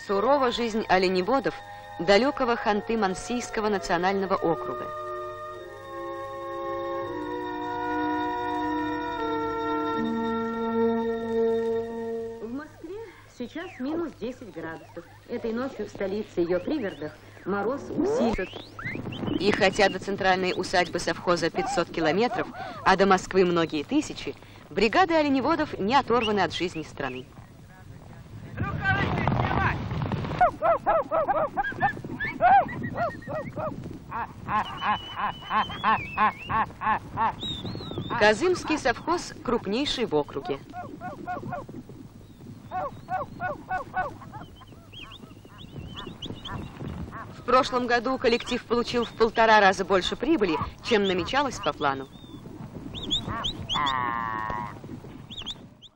Сурова жизнь оленеводов далекого Ханты-Мансийского национального округа. В Москве сейчас минус 10 градусов. Этой ночью в столице и ее пригородах мороз усилит. И хотя до центральной усадьбы совхоза 500 километров, а до Москвы многие тысячи, бригады оленеводов не оторваны от жизни страны. Казымский совхоз крупнейший в округе. В прошлом году коллектив получил в 1,5 раза больше прибыли, чем намечалось по плану.